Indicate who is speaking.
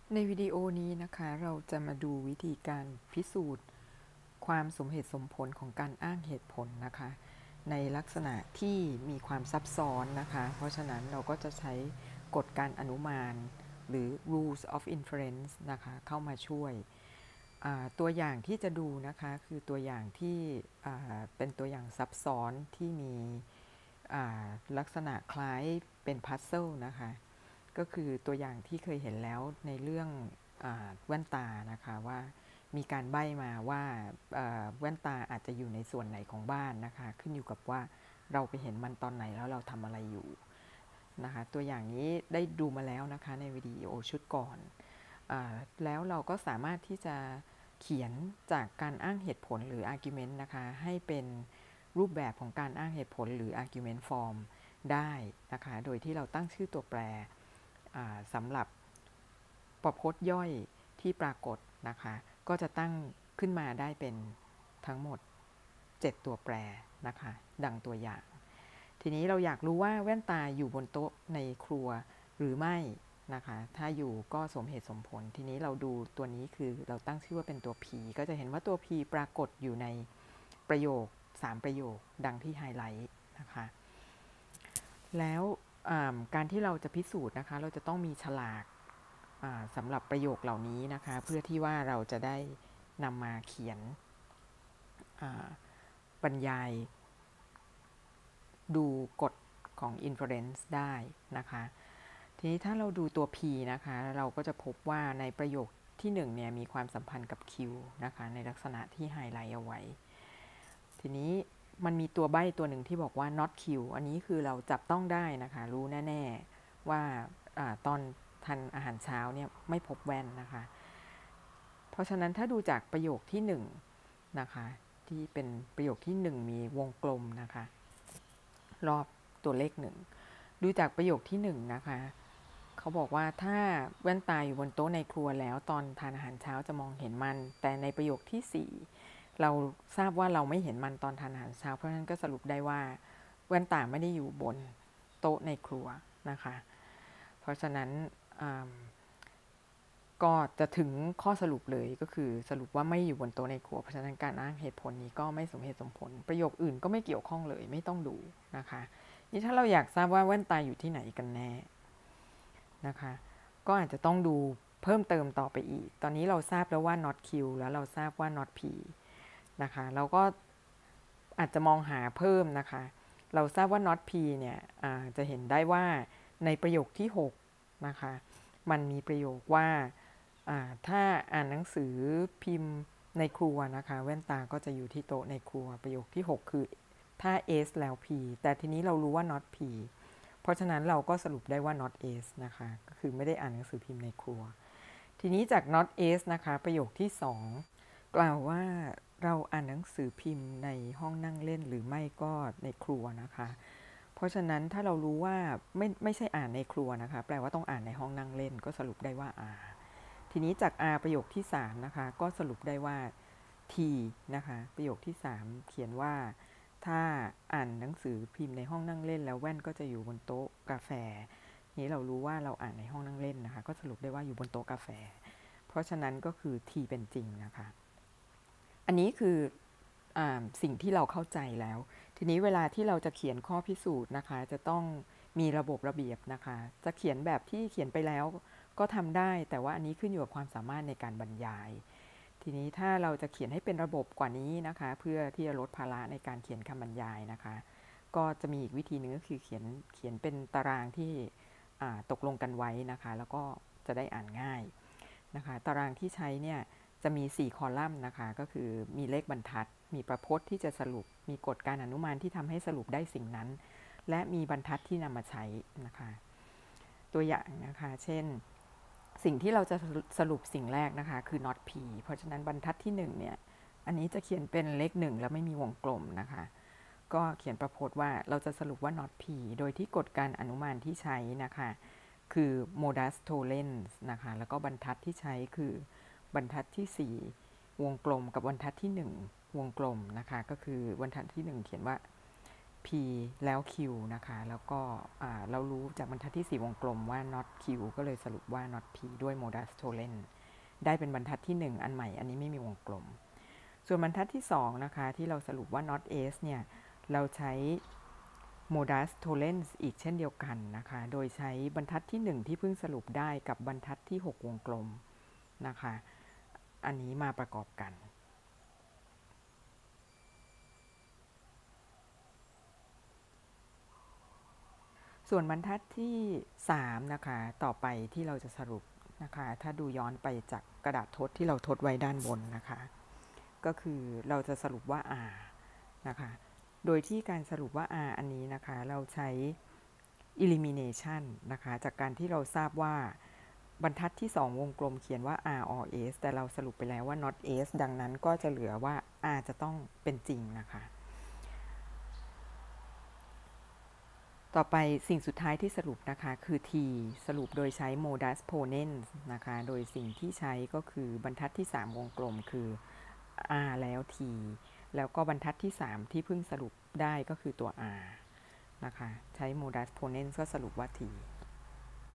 Speaker 1: ในวิดีโอนี้นะคะเราจะมาดูวิธีการพิสูจน์ความสมเหตุสมผลของการอ้างเหตุผลนะคะในลักษณะที่มีความซับซ้อนนะคะเพราะฉะนั้นเราก็จะใช้กฎการอนุมานหรือ rules of inference นะคะเข้ามาช่วยตัวอย่างที่จะดูนะคะคือตัวอย่างที่เป็นตัวอย่างซับซ้อนที่มีลักษณะคล้ายเป็นพัซเซิลนะคะก็คือตัวอย่างที่เคยเห็นแล้วในเรื่องแว่นตานะคะว่ามีการใบ้มาว่าแว่นตาอาจจะอยู่ในส่วนไหนของบ้านนะคะขึ้นอยู่กับว่าเราไปเห็นมันตอนไหนแล้วเราทำอะไรอยู่นะคะตัวอย่างนี้ได้ดูมาแล้วนะคะในวิดีโอชุดก่อนแล้วเราก็สามารถที่จะเขียนจากการอ้างเหตุผลหรือ argument นะคะให้เป็นรูปแบบของการอ้างเหตุผลหรือ argument form ได้นะคะโดยที่เราตั้งชื่อตัวแปรสำหรับประพจน์ย่อยที่ปรากฏนะคะก็จะตั้งขึ้นมาได้เป็นทั้งหมด7ตัวแปรนะคะดังตัวอย่างทีนี้เราอยากรู้ว่าแว่นตาอยู่บนโต๊ะในครัวหรือไม่นะคะถ้าอยู่ก็สมเหตุสมผลทีนี้เราดูตัวนี้คือเราตั้งชื่อว่าเป็นตัว P ก็จะเห็นว่าตัว P ปรากฏอยู่ในประโยค3ประโยคดังที่ไฮไลท์นะคะแล้วการที่เราจะพิสูจน์นะคะเราจะต้องมีฉลากสำหรับประโยคเหล่านี้นะคะเพื่อที่ว่าเราจะได้นำมาเขียนบรรยายดูกฎของ inference ได้นะคะทีนี้ถ้าเราดูตัว P นะคะเราก็จะพบว่าในประโยคที่1เนี่ยมีความสัมพันธ์กับ Q นะคะในลักษณะที่ไฮไลท์เอาไว้ทีนี้มันมีตัวใบ้ตัวหนึ่งที่บอกว่า not Q อันนี้คือเราจับต้องได้นะคะรู้แน่ๆว่าตอนทานอาหารเช้าเนี่ยไม่พบแว่นนะคะเพราะฉะนั้นถ้าดูจากประโยคที่1นะคะที่เป็นประโยคที่1มีวงกลมนะคะรอบตัวเลข1ดูจากประโยคที่1นะคะเขาบอกว่าถ้าแว่นตาอยู่บนโต๊ะในครัวแล้วตอนทานอาหารเช้าจะมองเห็นมันแต่ในประโยคที่4เราทราบว่าเราไม่เห็นมันตอนทานอาหารเช้าเพราะฉะนั้นก็สรุปได้ว่าแว่นตาไม่ได้อยู่บนโต๊ะในครัวนะคะเพราะฉะนั้นก็จะถึงข้อสรุปเลยก็คือสรุปว่าไม่อยู่บนโต๊ะในครัวเพราะฉะนั้นการอ้างเหตุผลนี้ก็ไม่สมเหตุสมผลประโยคอื่นก็ไม่เกี่ยวข้องเลยไม่ต้องดูนะคะนี่ถ้าเราอยากทราบว่าแว่นตาอยู่ที่ไหนกันแน่นะคะก็อาจจะต้องดูเพิ่มเติมต่อไปอีกตอนนี้เราทราบแล้วว่า not Q แล้วเราทราบว่า not P นะคะเราก็อาจจะมองหาเพิ่มนะคะเราทราบว่า not P เนี่ยจะเห็นได้ว่าในประโยคที่6นะคะมันมีประโยคว่าถ้าอ่านหนังสือพิมพ์ในครัวนะคะแว่นตาก็จะอยู่ที่โต๊ะในครัวประโยคที่6คือถ้า S แล้ว P แต่ทีนี้เรารู้ว่า not P เพราะฉะนั้นเราก็สรุปได้ว่า not S นะคะก็คือไม่ได้อ่านหนังสือพิมพ์ในครัวทีนี้จาก not S นะคะประโยคที่2กล่าวว่าเราอ่านหนังสือพิมพ์ในห้องนั่งเล่นหรือไม่ก็ในครัวนะคะเพราะฉะนั้นถ้าเรารู้ว่าไม่ใช่อ่านในครัวนะคะแปลว่าต้องอ่านในห้องนั่งเล่นก็สรุปได้ว่า R ทีนี้จาก R ประโยคที่3นะคะก็สรุปได้ว่า T นะคะประโยคที่3เขียนว่าถ้าอ่านหนังสือพิมพ์ในห้องนั่งเล่นแล้วแว่นก็จะอยู่บนโต๊ะกาแฟนี้เรารู้ว่าเราอ่านในห้องนั่งเล่นนะคะก็สรุปได้ว่าอยู่บนโต๊ะกาแฟเพราะฉะนั้นก็คือ T เป็นจริงนะคะอันนี้คือสิ่งที่เราเข้าใจแล้วทีนี้เวลาที่เราจะเขียนข้อพิสูจน์นะคะจะต้องมีระบบระเบียบนะคะจะเขียนแบบที่เขียนไปแล้วก็ทำได้แต่ว่าอันนี้ขึ้นอยู่กับความสามารถในการบรรยายทีนี้ถ้าเราจะเขียนให้เป็นระบบกว่านี้นะคะเพื่อที่จะลดภาระในการเขียนคำบรรยายนะคะก็จะมีอีกวิธีหนึ่งก็คือเขียนเป็นตารางที่ตกลงกันไว้นะคะแล้วก็จะได้อ่านง่ายนะคะตารางที่ใช้เนี่ยจะมี4คอลัมน์นะคะก็คือมีเลขบรรทัดมีประพจน์ที่จะสรุปมีกฎการอนุมานที่ทำให้สรุปได้สิ่งนั้นและมีบรรทัดที่นำมาใช้นะคะตัวอย่างนะคะเช่นสิ่งที่เราจะสรุปสิ่งแรกนะคะคือ not p เพราะฉะนั้นบรรทัดที่1เนี่ยอันนี้จะเขียนเป็นเลข1แล้วไม่มีวงกลมนะคะก็เขียนประพจน์ว่าเราจะสรุปว่า not p โดยที่กฎการอนุมานที่ใช้นะคะคือ modus tollens นะคะแล้วก็บรรทัดที่ใช้คือบรรทัดที่4วงกลมกับบรรทัดที่1วงกลมนะคะก็คือบรรทัดที่1เขียนว่า P แล้ว Q นะคะแล้วก็เรารู้จากบรรทัดที่4วงกลมว่า not Q ก็เลยสรุปว่า not P ด้วย modus tollens ได้เป็นบรรทัดที่1อันใหม่อันนี้ไม่มีวงกลมส่วนบรรทัดที่2นะคะที่เราสรุปว่า not S เนี่ยเราใช้ modus tollens อีกเช่นเดียวกันนะคะโดยใช้บรรทัดที่1ที่เพิ่งสรุปได้กับบรรทัดที่6วงกลมนะคะอันนี้มาประกอบกันส่วนบรรทัดที่3นะคะต่อไปที่เราจะสรุปนะคะถ้าดูย้อนไปจากกระดาษทดที่เราทดไว้ด้านบนนะคะก็คือเราจะสรุปว่า R นะคะโดยที่การสรุปว่า R อันนี้นะคะเราใช้ elimination นะคะจากการที่เราทราบว่าบรรทัดที่2วงกลมเขียนว่า R or S แต่เราสรุปไปแล้วว่า not S ดังนั้นก็จะเหลือว่า R จะต้องเป็นจริงนะคะต่อไปสิ่งสุดท้ายที่สรุปนะคะคือ T สรุปโดยใช้ modus ponens นะคะโดยสิ่งที่ใช้ก็คือบรรทัดที่3วงกลมคือ R แล้ว T แล้วก็บรรทัดที่3ที่เพิ่งสรุปได้ก็คือตัว R นะคะใช้ modus ponens ก็สรุปว่า T